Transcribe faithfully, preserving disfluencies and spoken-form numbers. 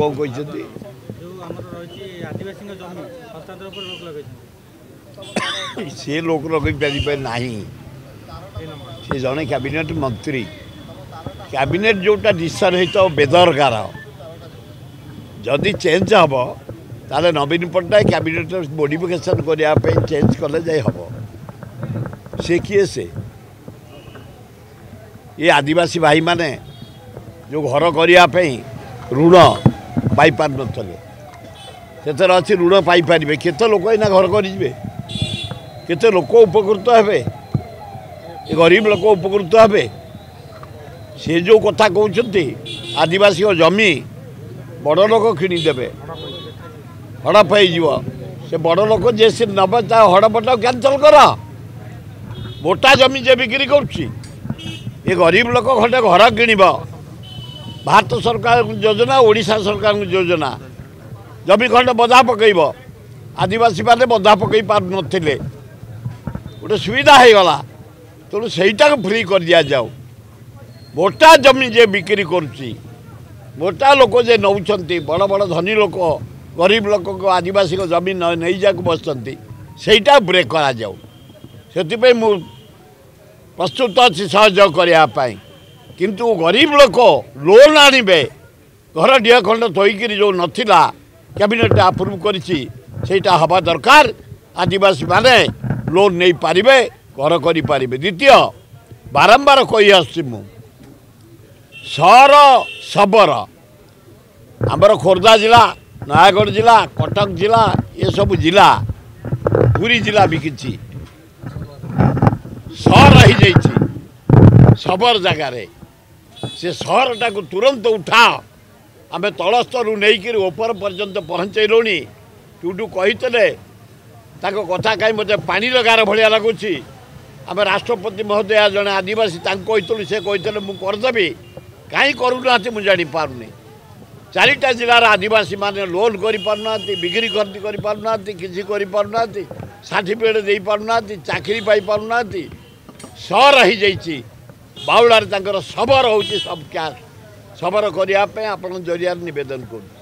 कौन कहते सी लोक लगे पारे ना सी जड़े कैबिनेट मंत्री कैबिनेट जोटा डिसीजन होता बेदरकार जदि चेंज हम ताले नवीन पट्टनायक कैबिनेट मोडिफिकेशन करने चेंज कले जाए हम से किए से ये आदिवासी भाई माने जो घर करने ऋण पाई पार नथले से अच्छी ऋण पाई पारे केते लोक इना घर करेंगे केते लोक उपकृत हे गरीब लोक उपकृत हे से जो कथा कहते आदिवासी जमी बड़ लोक किणीदेवे हड़प हो से बड़ लोक जे से नब हड़पटा कैंसल कर मोटा जमी जे बिक्री कर गरीब लोक खंडे घर किण भारत सरकार योजना ओडिशा सरकार योजना जमी खंडे बधा पकईब आदिवासी मैंने बधा पकई पार नथिले गोटे सुविधा हो गला तेणु सहीटा फ्री कर दिया जाओ मोटा जमी जे बिक्री करुच्ची मोटा लोक जे नौ बड़ बड़ धनी लोक गरीब लोक को आदिवासी को जमी नहीं जाक बसती सहीटा ब्रेक करा जाओ से मु प्रस्तुत अच्छी सहयोग करने किंतु गरीब लोक लोन आणवे घर ढी खंड थोक जो नाला कैबिनेट अप्रूव करा हवा दरकार आदिवासी माने लोन नहीं पारे घर करें द्वितीय बारंबार कही आसु सहर सबरा आमर खोर्धा जिला नयागढ़ जिला कटक जिला ये सब जिला पूरी जिला भी किसी सहर रही जाइए सबर जगार से सहरटा को तुरंत उठा आम तल स्तर नहीं ऊपर पर्यंत पहुँचलुणी टुटू कही कथा कहीं मत पानी लगार भाया लगुच आम राष्ट्रपति महोदय जड़े आदिवासी कही से कही मुदेवी कहीं करूना मुझे जापारूनी चारिटा जिलार आदिवासी माने लोन करना बिक्री करना किसी करना सर्टिफिकेट दे पारना चाकरी पाई पारना सहर रही जाइए बाउलार सबर हो सब क्या सबर करने आप जरिया निवेदन कर।